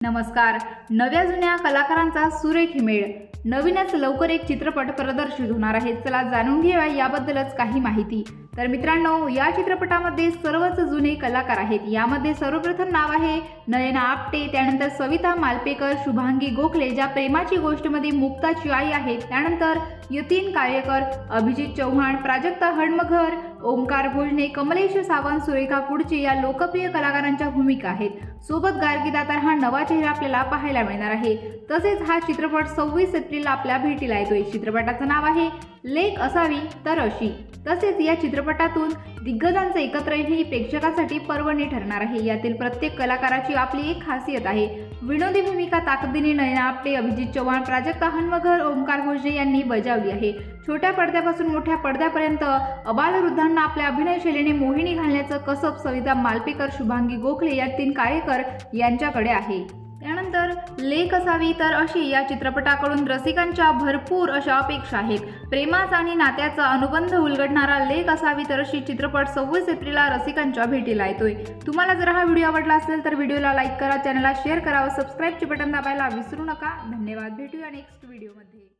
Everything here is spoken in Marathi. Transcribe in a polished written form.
नमस्कार. नव्या जुन्या कलाकारांचा सुरेख मेळ. नवीनच लवकर एक चित्रपट प्रदर्शित होणार आहे. चला जाणून घेऊया याबद्दलच काही माहिती. तर मित्रांनो, या चित्रपटामध्ये सर्वच जुने कलाकार आहेत. यामध्ये सर्वप्रथम नाव आहे नयना आपटे, त्यानंतर सविता मालपेकर, शुभांगी गोखले ज्या प्रेमाची गोष्टमध्ये मुक्ताची आई आहेत, त्यानंतर यतीन कार्यकर, अभिजित चौहान, प्राजक्ता हडमगर, ओंकार भोजने, कमलेश सावंत, सुरेखा कुडचे या लोकप्रिय कलाकारांच्या भूमिका आहेत. सोबत गार्गीदा तर हा नवा चेहरा आपल्याला पाहायला मिळणार आहे. तसेच हा चित्रपट 26 एप्रिलला आपल्या भेटीला येतोय. चित्रपटाचं नाव आहे लेक असावी तर अशी. तसेच या चित्रपटातून दिग्गजांचं एकत्र येणे ही प्रेक्षकांसाठी पर्वणी ठरणार आहे. यातील प्रत्येक कलाकाराची आपली एक खासियत आहे. विनोदी भूमिका ताकदीने नयना आपटे, अभिजित चौहान, प्राजक्ता हडमगर, ओंकार भोजने यांनी बजावली आहे. छोट्या पडद्यापासून मोठ्या पडद्यापर्यंत अबालवृद्धांना आपल्या अभिनय शैलीने मोहिनी घालण्याचं कसब सविता मालपेकर, शुभांगी गोखले या 3 कार्यकर यांच्याकडे आहे. त्यानंतर लेक असावी तर अशी या चित्रपटाकडून रसिकांच्या भरपूर अशा अपेक्षा आहेत. प्रेमाचा आणि नात्याचा अनुबंध उलगडणारा लेक असावी तर अशी चित्रपट 26 एप्रिलला रसिकांच्या भेटीला येतोय. तुम्हाला जर हा व्हिडिओ आवडला असेल तर व्हिडिओला लाईक करा, चॅनलला शेअर करा व सबस्क्राईबचे बटन दाबायला विसरू नका. धन्यवाद. भेटूया नेक्स्ट व्हिडिओमध्ये.